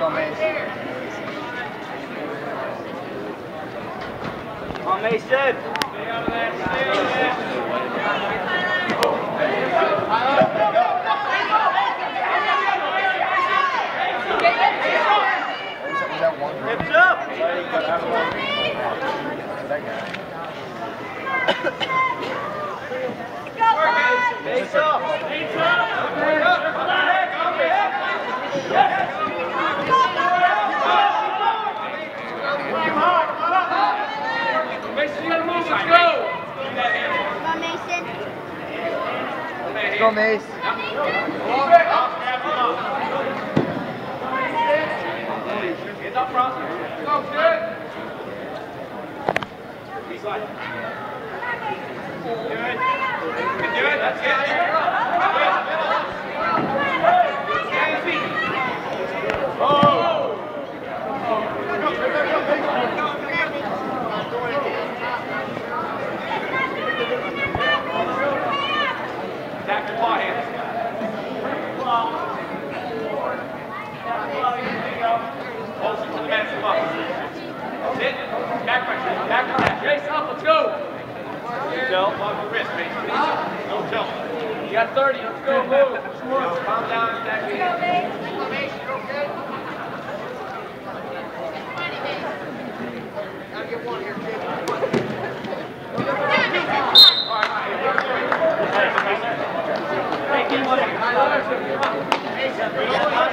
go, Mason. Come on, Mason. Stay out of that. Stay out of that. Hips up. Face up. Face up. Mason, you gotta move. Let's go. Come on, Mason. Let's go, Mace. Get up front. Go, good. Slyke. Good. Good. That's it. Oh! Back to claw hands. Hold it to the man. Sit. Back pressure. Back pressure. Chase up. Let's go. Jump on the wrist, Mason. No jump. You got 30. Let's go. Move. Calm down. Back in. Mason, you okay? Gotta get one here, kid. All right. Hey, get one.